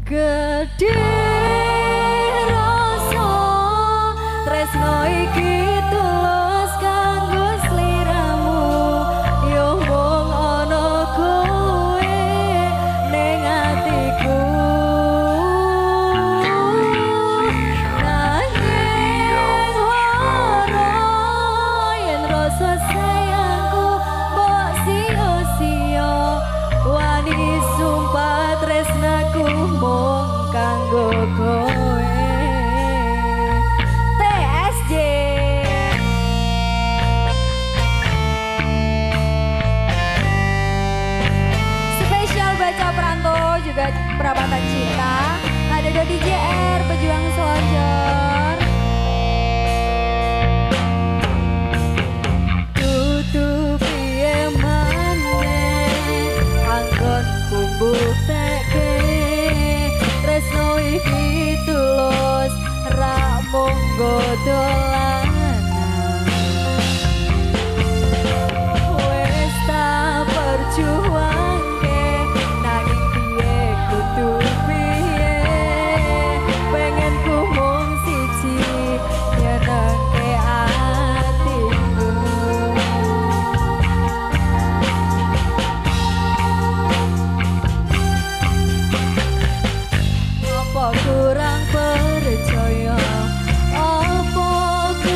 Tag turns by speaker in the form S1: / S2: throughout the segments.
S1: Gedhe rasa tresno iki tulus kanggo sliramu yo mung ana kowe ning atiku nanging ora yen rasa sayangku mbok sia-sia wani sumpah tresnaku mung kanggo kowe TSJ spesial baca Pranto juga perabatan cinta ada Dodi JR pejuang selonjor tutupi maneh anggon buktekke tresno iki tulus ra mung dolanan wis tak perjuangke nanging piye kudu piye pengen ku mung siji nyenengke atimu apa kurang percaya apa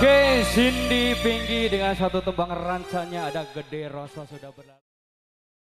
S2: Oke, Cindy Pinky dengan satu tembang rancanya ada Gede Rasa sudah berlalu.